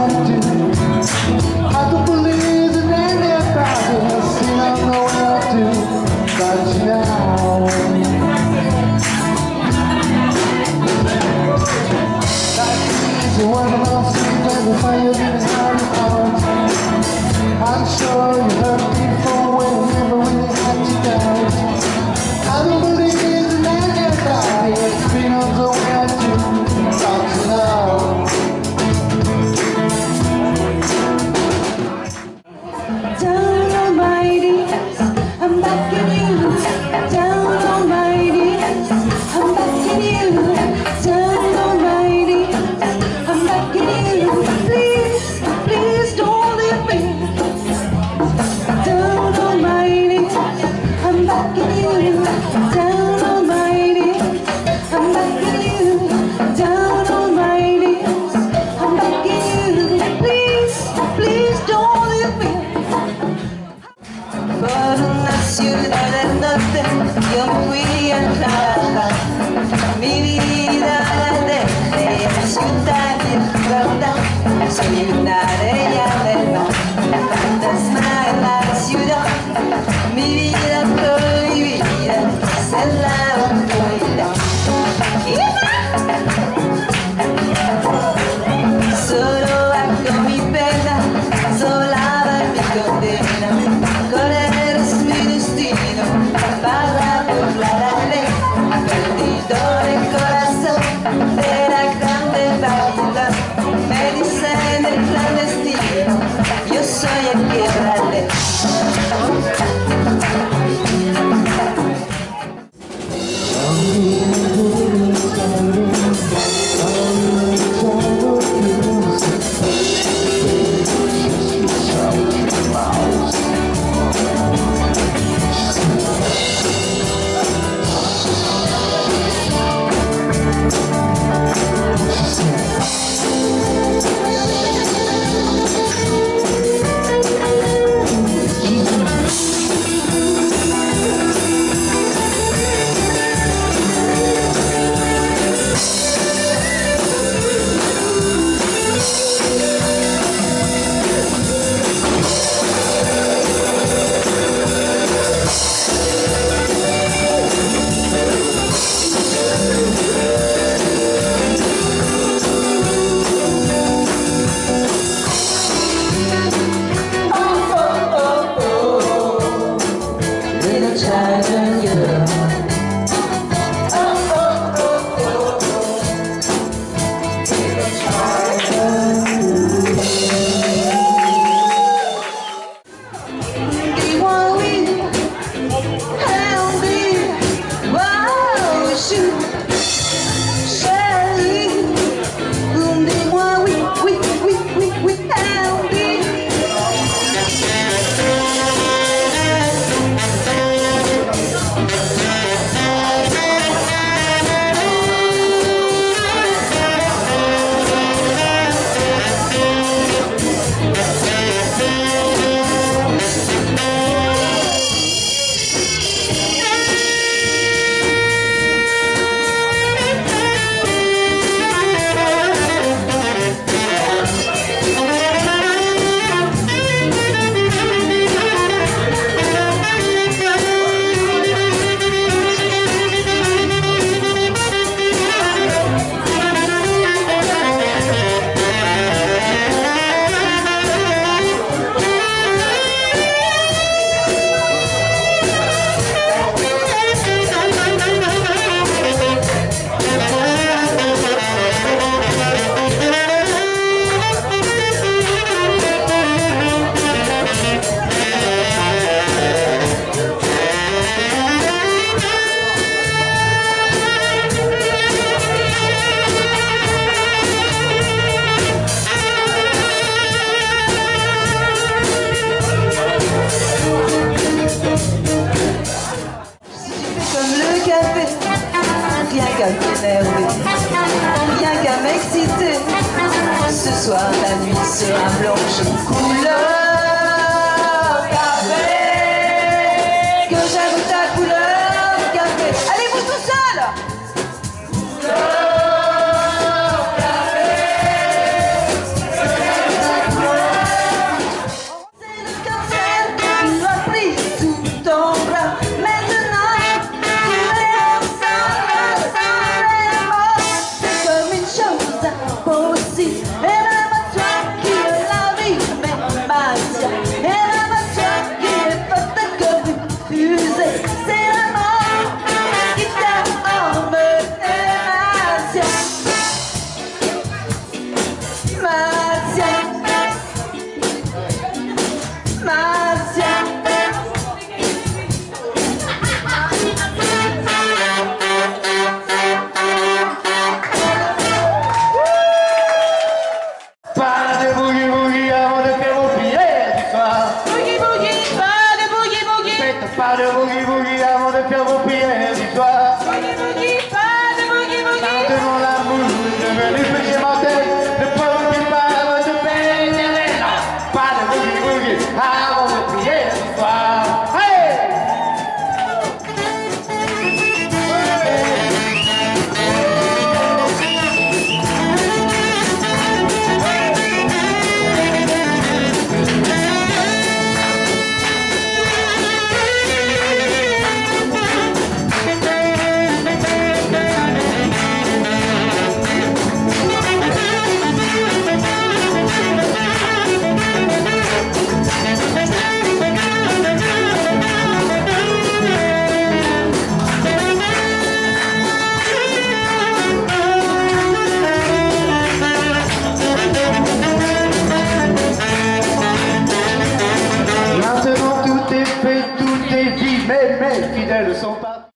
have to. I don't believe in anybody. Still I don't know how to. But you now, life is easy when I'm lost when the fire is hard out. I'm sure you heard before when you never really had to doubt. I don't believe in anybody. It's been on the way to start to know. Down on my knees, I'm begging you. Down on my knees, I'm begging you. Down on my knees, I'm begging you. Please, please don't leave me. Down on my knees, I'm begging you. Down on my knees, I'm begging you. Down on my knees, I'm begging you. Please, please don't leave me. Por una ciudad del norte yo fui a trabajar. Mi vida la dejé en ciudad y verdad. Soy una reina del mar, fantasma en la ciudad. Mi vida prohibida es en la oscuridad. Solo bajo mi pena, sola va mi condena. Correr es mi destino, para burlar la ley. Perdido de corazón de la grande Babilón. Me dicen el clandestino, yo soy el que vale. Rien qu'à m'exciter, ce soir la nuit sera blanche couleur café. Que j'aime ta couleur café. Allez-vous tout seul. Couleur café. Pas de boogie-boogie avant de faire vos prières du soir. Boogie-boogie, pas de boogie-boogie. Maintenant l'amour devenu péché mortel. Ne provoquez pas votre paix éternelle. Pas de boogie-boogie avant vos prières du soir. Hey! Maintenant tout est fait, tout est dit, mais mes fidèles sont pas...